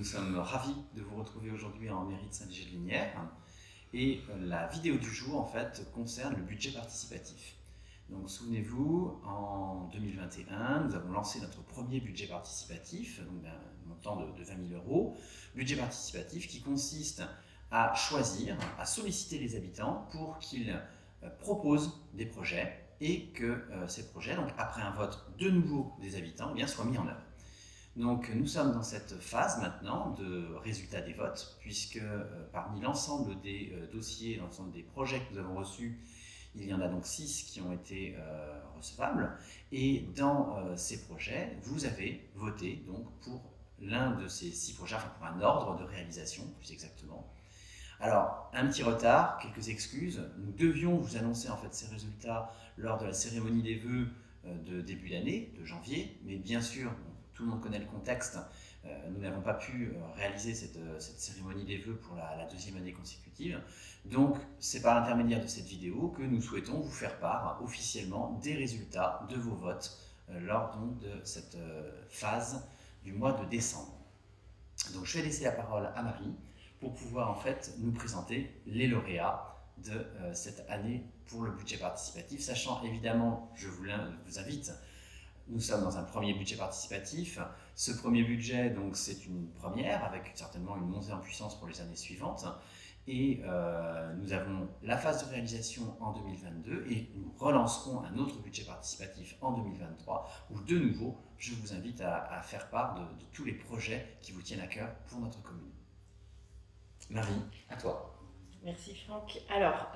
sommes ravis de vous retrouver aujourd'hui en mairie de Saint-Léger-de-Lignières. Et la vidéo du jour, en fait, concerne le budget participatif. Donc, souvenez-vous, en 2021, nous avons lancé notre premier budget participatif, donc d'un montant de 20 000 €. Budget participatif qui consiste à choisir, à solliciter les habitants pour qu'ils proposent des projets et que ces projets, donc après un vote de nouveau des habitants, eh bien, soient mis en œuvre. Donc nous sommes dans cette phase maintenant de résultat des votes, puisque parmi l'ensemble des dossiers, l'ensemble des projets que nous avons reçus, il y en a donc 6 qui ont été recevables. Et dans ces projets, vous avez voté donc pour l'un de ces 6 projets, enfin pour un ordre de réalisation plus exactement. Alors, un petit retard, quelques excuses. Nous devions vous annoncer en fait ces résultats lors de la cérémonie des vœux de début d'année, de janvier, mais bien sûr, tout le monde connaît le contexte, nous n'avons pas pu réaliser cette cérémonie des vœux pour la deuxième année consécutive. Donc, c'est par l'intermédiaire de cette vidéo que nous souhaitons vous faire part officiellement des résultats de vos votes lors donc, de cette phase du mois de décembre. Donc, je vais laisser la parole à Marie pour pouvoir en fait nous présenter les lauréats de cette année pour le budget participatif, sachant évidemment, je vous invite, nous sommes dans un premier budget participatif. Ce premier budget, donc, c'est une première, avec certainement une montée en puissance pour les années suivantes. Et nous avons la phase de réalisation en 2022 et nous relancerons un autre budget participatif en 2023 où, de nouveau, je vous invite à faire part de tous les projets qui vous tiennent à cœur pour notre commune. Marie, à toi. Merci Franck. Alors,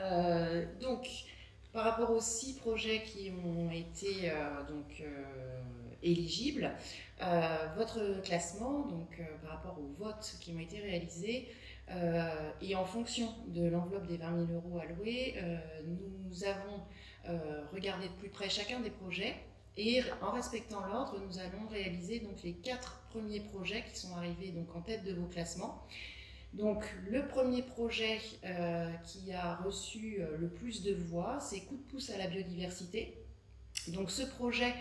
par rapport aux 6 projets qui ont été éligibles, votre classement, par rapport aux votes qui ont été réalisés, et en fonction de l'enveloppe des 20 000 € alloués, nous avons regardé de plus près chacun des projets et en respectant l'ordre, nous allons réaliser donc, les 4 premiers projets qui sont arrivés donc, en tête de vos classements. Donc, le premier projet qui a reçu le plus de voix, c'est Coup de pouce à la biodiversité. Donc, ce projet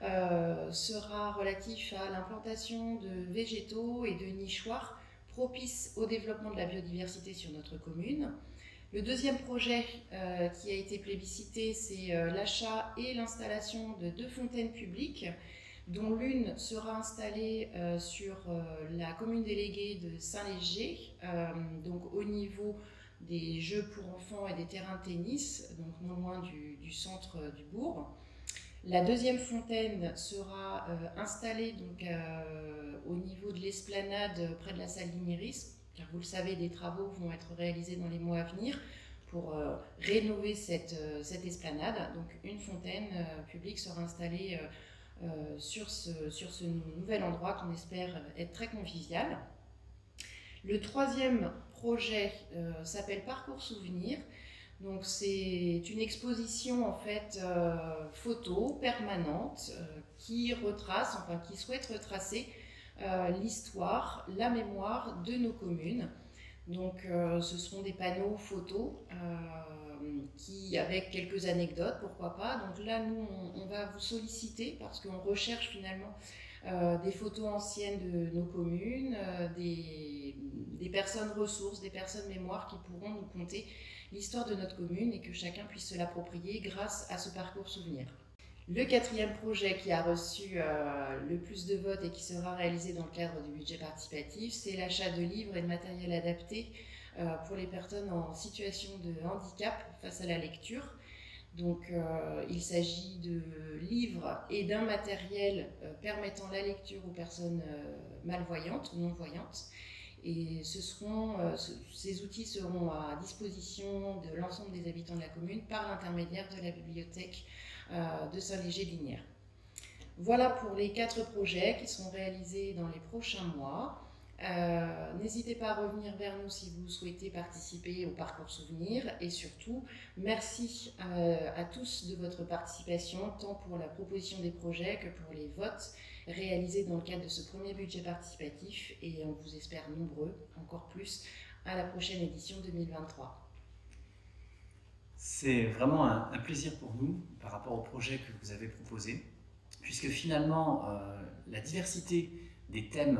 sera relatif à l'implantation de végétaux et de nichoirs propices au développement de la biodiversité sur notre commune. Le deuxième projet qui a été plébiscité, c'est l'achat et l'installation de 2 fontaines publiques, dont l'une sera installée sur la commune déléguée de Saint-Léger, donc au niveau des jeux pour enfants et des terrains de tennis, donc non loin du centre du bourg. La deuxième fontaine sera installée donc, au niveau de l'esplanade près de la salle Lignieris, car vous le savez, des travaux vont être réalisés dans les mois à venir pour rénover cette esplanade. Donc une fontaine publique sera installée sur ce nouvel endroit qu'on espère être très convivial. Le troisième projet s'appelle Parcours Souvenirs. Donc c'est une exposition en fait photo permanente qui souhaite retracer l'histoire, la mémoire de nos communes. Donc ce seront des panneaux photos avec quelques anecdotes, pourquoi pas. Donc là, nous, on va vous solliciter parce qu'on recherche finalement des photos anciennes de nos communes, des personnes ressources, des personnes mémoires qui pourront nous conter l'histoire de notre commune et que chacun puisse se l'approprier grâce à ce parcours souvenir. Le quatrième projet qui a reçu le plus de votes et qui sera réalisé dans le cadre du budget participatif, c'est l'achat de livres et de matériel adapté pour les personnes en situation de handicap face à la lecture. Donc il s'agit de livres et d'un matériel permettant la lecture aux personnes malvoyantes ou non-voyantes. Et ces outils seront à disposition de l'ensemble des habitants de la commune par l'intermédiaire de la bibliothèque de Saint-Léger-de-Lignières. Voilà pour les 4 projets qui seront réalisés dans les prochains mois. N'hésitez pas à revenir vers nous si vous souhaitez participer au parcours souvenir et surtout merci à tous de votre participation tant pour la proposition des projets que pour les votes réalisés dans le cadre de ce premier budget participatif et on vous espère nombreux, encore plus, à la prochaine édition 2023. C'est vraiment un plaisir pour nous par rapport au projet que vous avez proposé, puisque finalement la diversité des thèmes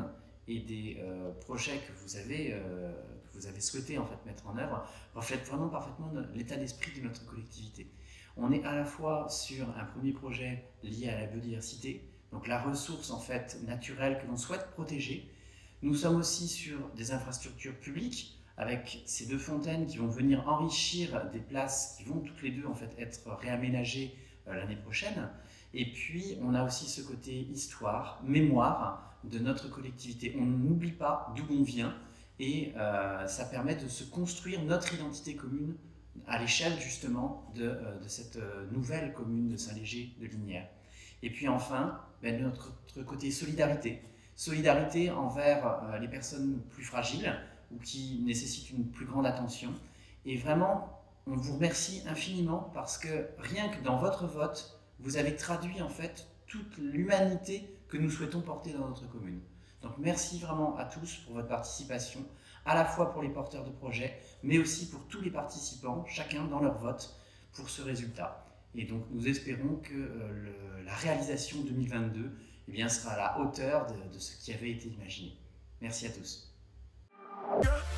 et des projets que vous avez souhaité en fait mettre en œuvre reflètent vraiment parfaitement l'état d'esprit de notre collectivité. On est à la fois sur un premier projet lié à la biodiversité, donc la ressource en fait naturelle que l'on souhaite protéger. Nous sommes aussi sur des infrastructures publiques avec ces 2 fontaines qui vont venir enrichir des places qui vont toutes les 2 en fait être réaménagées l'année prochaine. Et puis on a aussi ce côté histoire, mémoire de notre collectivité. On n'oublie pas d'où on vient et ça permet de se construire notre identité commune à l'échelle justement de cette nouvelle commune de Saint-Léger de Linières. Et puis enfin, notre côté solidarité. Solidarité envers les personnes plus fragiles ou qui nécessitent une plus grande attention. Et vraiment, on vous remercie infiniment parce que rien que dans votre vote, vous avez traduit en fait toute l'humanité que nous souhaitons porter dans notre commune. Donc merci vraiment à tous pour votre participation, à la fois pour les porteurs de projets, mais aussi pour tous les participants, chacun dans leur vote, pour ce résultat. Et donc nous espérons que la réalisation 2022 eh bien, sera à la hauteur de ce qui avait été imaginé. Merci à tous.